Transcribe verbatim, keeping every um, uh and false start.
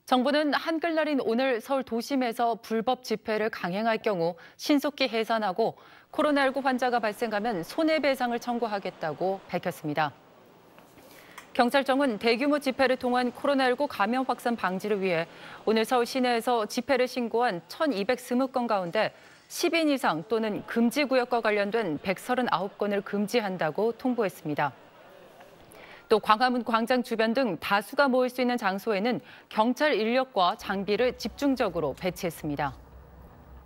정부는 한글날인 오늘 서울 도심에서 불법 집회를 강행할 경우 신속히 해산하고 코로나십구 환자가 발생하면 손해배상을 청구하겠다고 밝혔습니다. 경찰청은 대규모 집회를 통한 코로나십구 감염 확산 방지를 위해 오늘 서울 시내에서 집회를 신고한 천이백이십 건 가운데 십 인 이상 또는 금지 구역과 관련된 백삼십구 건을 금지한다고 통보했습니다. 또 광화문 광장 주변 등 다수가 모일 수 있는 장소에는 경찰 인력과 장비를 집중적으로 배치했습니다.